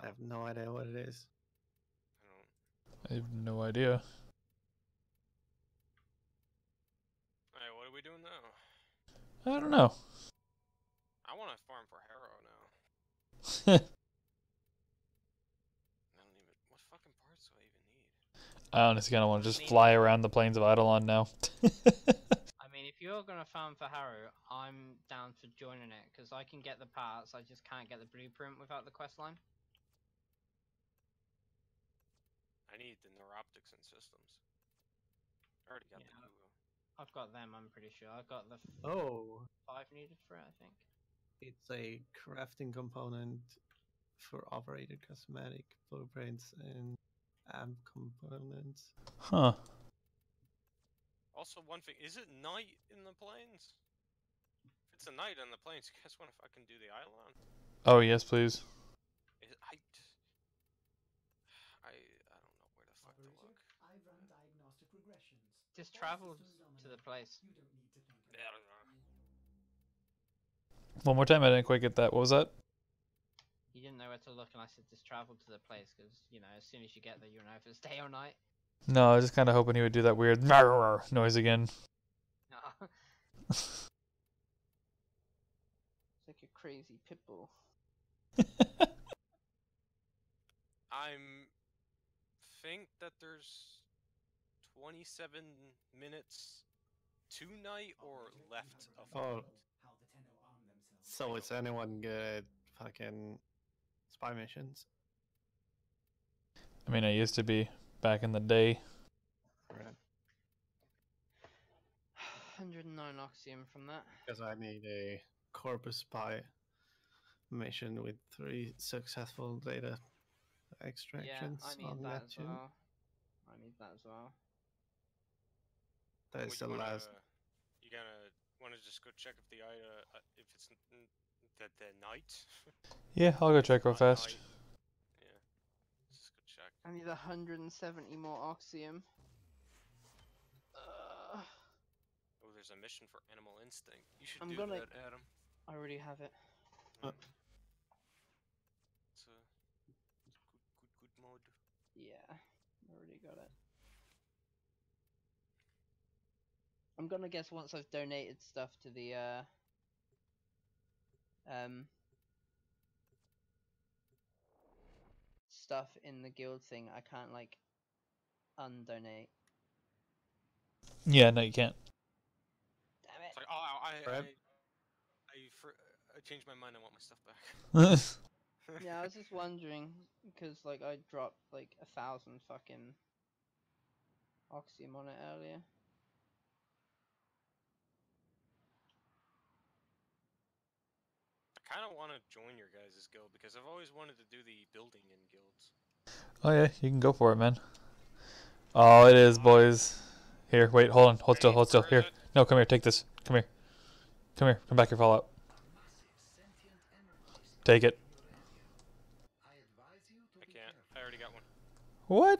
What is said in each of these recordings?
I have no idea what it is. I have no idea. Alright, what are we doing now? I don't know. I want to farm for Harrow now. I don't even. What fucking parts do I even need? I honestly kind of want to just fly around the plains of Eidolon now. I mean, if you're gonna farm for Harrow, I'm down for joining it because I can get the parts. I just can't get the blueprint without the quest line. I need the neuroptics and systems. I already got Yeah. the Google. I've got them. I'm pretty sure. I've got the Oh, 5 needed for it. I think. it's a crafting component for operator cosmetic blueprints and amp components. Huh. Also, one thing, is it night in the plains? If it's a night in the plains, guess what? If I can do the Eidolon, Oh, yes, please. I don't know where the fuck to look. I've run diagnostic regressions. Just All travel systems to the nominal. place. You don't need to think about Yeah, I it. don't know. One more time, I didn't quite get that. What was that? You didn't know where to look, and I said just travel to the place because you know as soon as you get there, you'll know if it's day or night. No, I was just kind of hoping he would do that weird noise again. It's like a crazy pit bull. I'm think that there's 27 minutes to night or left of Oh. night. How the Tenno arm themselves. So is anyone good at fucking spy missions? I mean, I used to be back in the day. Right. 109 oxium from that. Because I need a corpus spy mission with 3 successful data extractions Yeah, I need on that as Neptune. well. I need that as well. That is Would the you last. You gonna want to just go check if the if it's the night? Yeah, I'll go check real Not fast. night. Yeah, let's just go check. I need 170 more oxium. Oh, there's a mission for Animal Instinct. You should I'm do gonna- that, Adam. I already have it. Uh. It's a good mode. Yeah, I already got it. I'm gonna guess once I've donated stuff to the stuff in the guild thing, I can't like undonate. Yeah, no, you can't. Damn It's it! like, oh, Brad? I changed my mind. I want my stuff back. Yeah, I was just wondering because like I dropped like 1,000 fucking oxium on it earlier. I kind of want to join your guys' guild because I've always wanted to do the building in guilds. Oh, yeah, you can go for it, man. Oh, it is, boys. Here, wait, hold on. Hold still, hold still. Here. No, come here, take this. Come here. Come here. Come back here, Fallout. Take it. I can't. I already got one. What?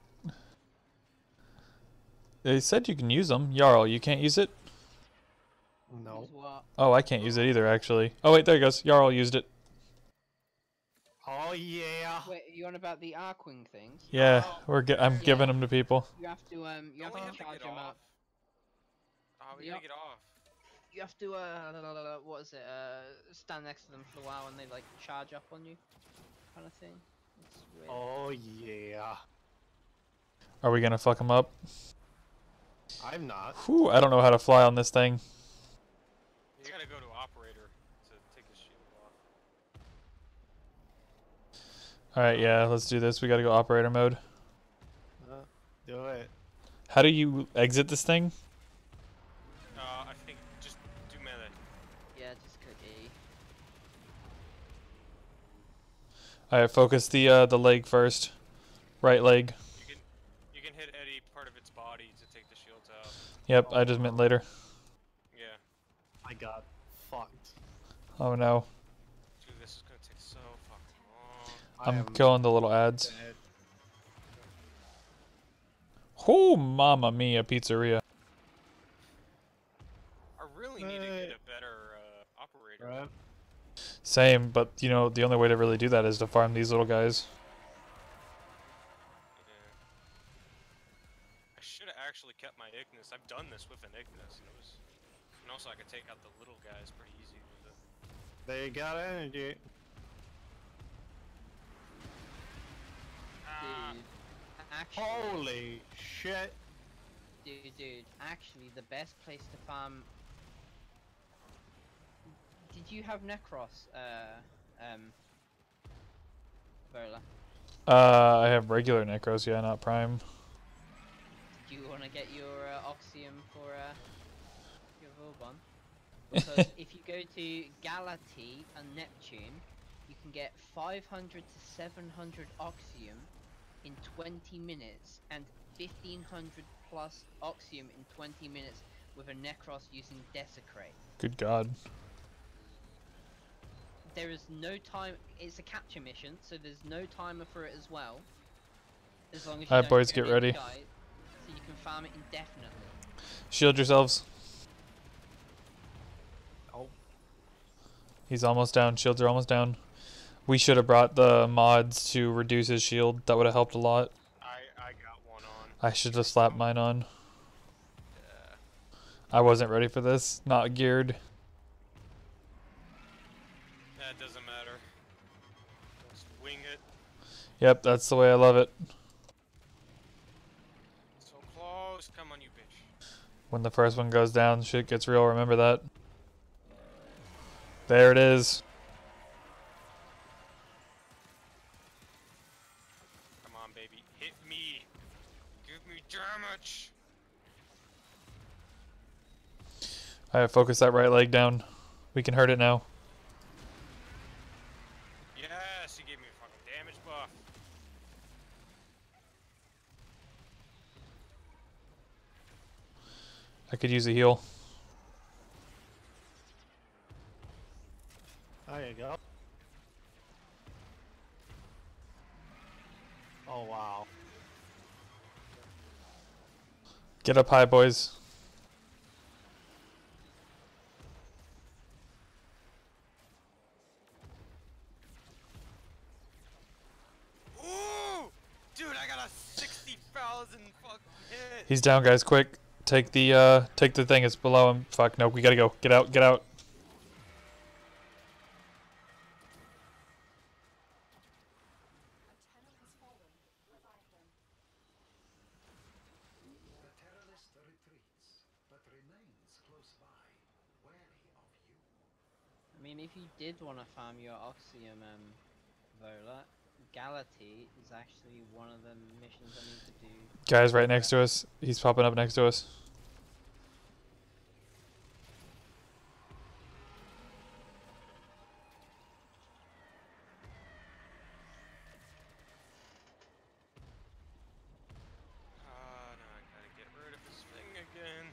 They said you can use them. Jarl, you can't use it? No. Use what? Oh, I can't use it either, actually. Oh, wait, there he goes. Jarl used it. Oh yeah. Wait, are you on about the Arkwing things? Yeah, Oh, I'm Yeah. giving them to people. You have to you have Don't we to have to charge get them off? up. Oh, we Yep. gotta get off. You have to what is it? Stand next to them for a while and they like charge up on you, kind of thing. It's weird. Oh yeah. Are we gonna fuck them up? I'm not. Whew, I don't know how to fly on this thing. You gotta go to operator to take his shield off. Alright, yeah, let's do this. We gotta go operator mode. Do it. How do you exit this thing? I think just do melee. Yeah, just click E. Alright, focus the leg first. Right leg. You can hit any part of its body to take the shields out. Yep, I just meant later. Yeah. I got fucked. Oh no. Dude, this is gonna take so fucking long. I I'm am killing the little ads. dead. Oh, mamma mia, pizzeria. I really need to get a better operator. Right? Same, but you know, the only way to really do that is to farm these little guys. Yeah. I should have actually kept my Ignis. I've done this with an Ignis, and it was, and also I could take out the little guys pretty easy with it. They got energy. Ah, Dude, actually, Holy shit. dude, actually, the best place to farm. Did you have Necros, Vola? I have regular Necros, yeah, not Prime. Do you want to get your Oxium for your Vauban? Because if you go to Galati and Neptune, you can get 500 to 700 Oxium in 20 minutes and 1500 plus Oxium in 20 minutes with a Necros using Desecrate. Good God. There is no time. It's a capture mission, so there's no timer for it as well. As long as you Alright, don't boys, kill get any ready. guys, so you can farm it indefinitely. Shield yourselves. Oh. He's almost down. Shields are almost down. We should have brought the mods to reduce his shield. That would have helped a lot. I got one on. I should have slapped mine on. Yeah. I wasn't ready for this. Not geared. That doesn't matter. Just wing it. Yep, that's the way I love it. So close. Come on, you bitch. When the first one goes down, shit gets real. Remember that. There it is. Come on, baby. Hit me. Give me damage. Alright, focus that right leg down. We can hurt it now. Yes, you gave me a fucking damage buff. I could use a heal. There you go. Oh wow. Get up high, boys. Ooh! Dude, I got a 60,000 fucking hit. He's down, guys. Quick. Take the thing. It's below him. Fuck, no. We gotta go. Get out. Get out. The terrorist retreats, but remains close by, wary of you. I mean, if you did want to farm your Oxium, Vola, Galati is actually one of the missions I need to do. Guys, right next to us. He's popping up next to us. Now I gotta get rid of this thing again.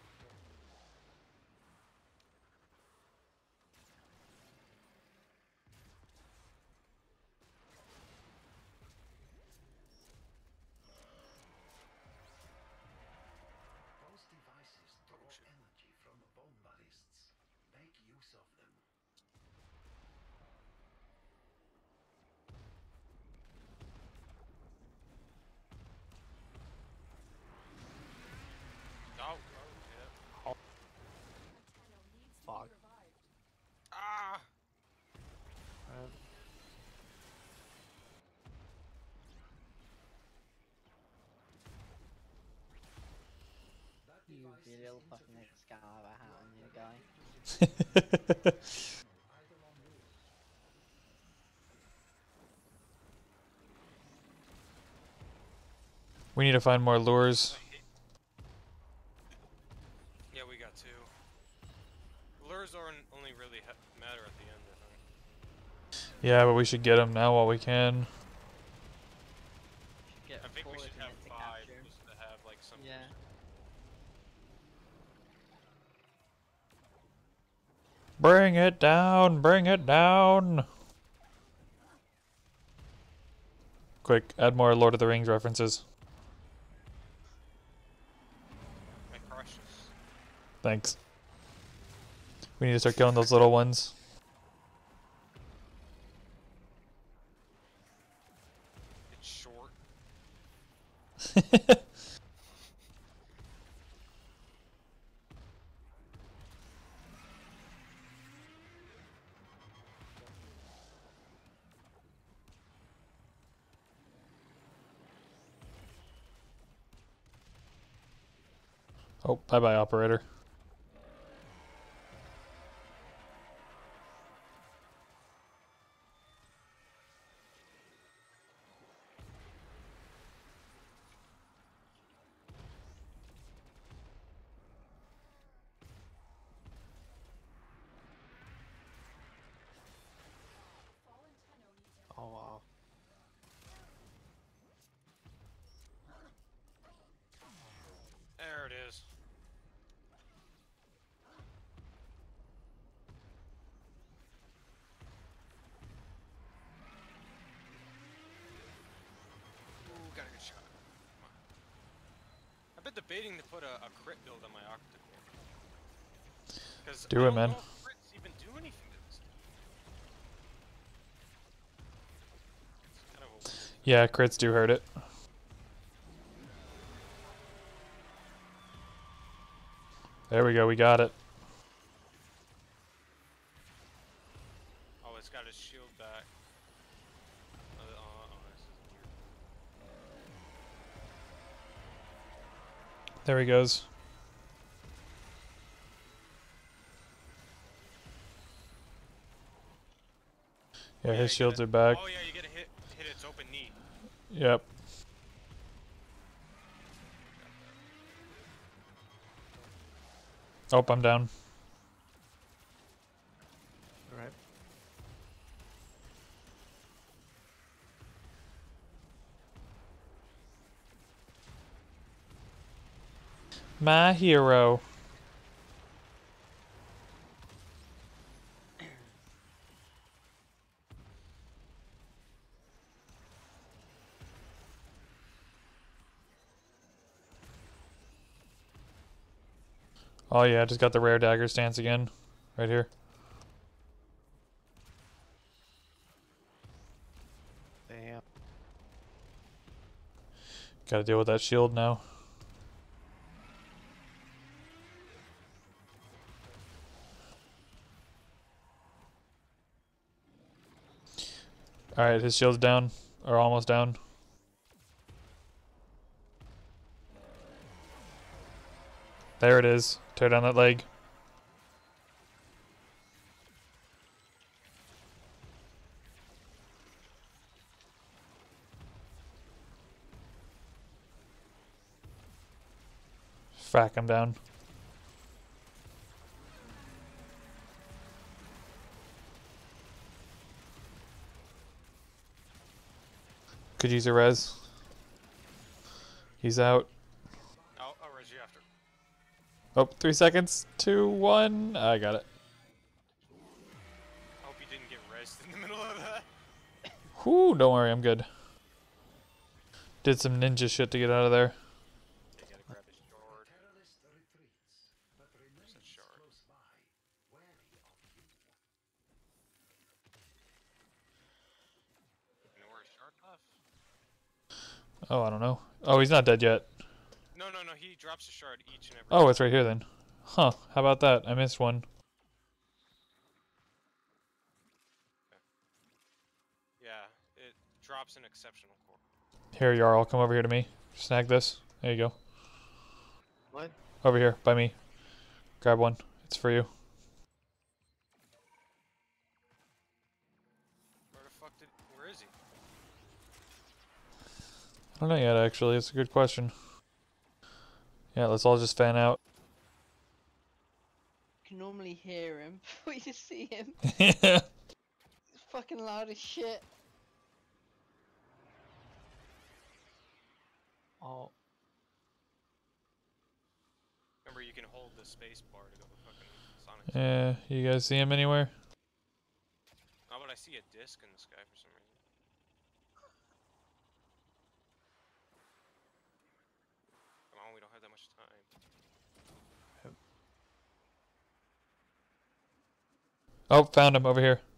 Those devices draw energy from the bone ballists. Make use of them. Oh, yeah. Fuck. Ah! That You device be is little fucking interconnected Excalibur hat on you, guy. either on you. We need to find more lures. Yeah, we got two. Lures aren't only really matter at the end, I think. Yeah, but we should get them now while we can. Should get I think we four should to have get to 5 capture. just to have like some. Yeah. Bring it down. Bring it down. Quick, add more Lord of the Rings references. My precious. Thanks. We need to start killing those little ones. short. Oh, bye bye, operator. Oh wow. There it is. Ooh, got a good shot. Come on. I've been debating to put a crit build on my Octocore. Because Do it, man. know if crits even do anything to this thing. It's kind of a weird. Yeah, crits do hurt it. There we go, we got it. Oh, it's got its shield back. This is weird. There he goes. Yeah, Yeah, his you shields gotta- are back. Oh yeah, you gotta hit its open knee. Yep. Oh, I'm down. Alright. My hero. Oh yeah, just got the rare dagger stance again. Right here. Damn. Gotta deal with that shield now. Alright, his shield's down. Or almost down. There it is. Tear down that leg. Frack him down. Could use a res. He's out. I'll res you after. Oh, 3 seconds. 2, 1. I got it. I hope you didn't get resed in the middle of that. Whew, don't worry, I'm good. Did some ninja shit to get out of there. You gotta grab his shard. Terrorist retreats, but remains that shard? close by, wary of you. You know where his shard left? Oh, I don't know. Oh, he's not dead yet. No, he drops a shard each and every Oh, it's right here then. Huh, how about that? I missed one. Yeah, it drops an exceptional core. Here, Jarl, come over here to me. Snag this. There you go. What? Over here, by me. Grab one. It's for you. Where is he? I don't know yet, actually. It's a good question. Yeah, let's all just fan out. You can normally hear him before you see him. Yeah. It's fucking loud as shit. Oh. Remember, you can hold the space bar to go to fucking Sonic. Yeah, you guys see him anywhere? Oh, but I see a disc in the sky for some reason. Come on, we don't have that much time. Oh, found him over here.